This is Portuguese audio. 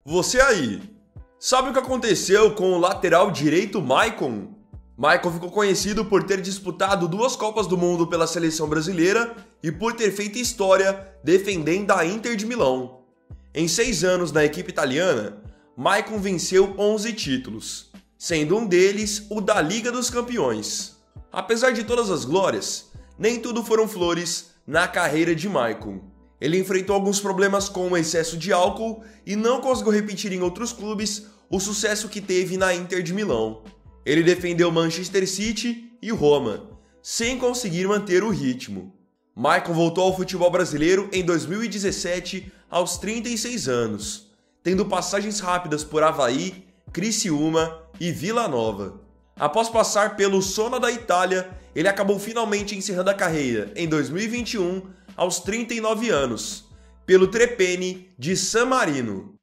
Você aí, sabe o que aconteceu com o lateral direito Maicon? Maicon ficou conhecido por ter disputado 2 Copas do Mundo pela seleção brasileira e por ter feito história defendendo a Inter de Milão. Em 6 anos na equipe italiana, Maicon venceu 11 títulos, sendo um deles o da Liga dos Campeões. Apesar de todas as glórias, nem tudo foram flores na carreira de Maicon. Ele enfrentou alguns problemas com o excesso de álcool e não conseguiu repetir em outros clubes o sucesso que teve na Inter de Milão. Ele defendeu Manchester City e Roma, sem conseguir manter o ritmo. Maicon voltou ao futebol brasileiro em 2017, aos 36 anos, tendo passagens rápidas por Avaí, Criciúma e Vila Nova. Após passar pelo Sona da Itália, ele acabou finalmente encerrando a carreira em 2021, aos 39 anos, pelo Trapani de San Marino.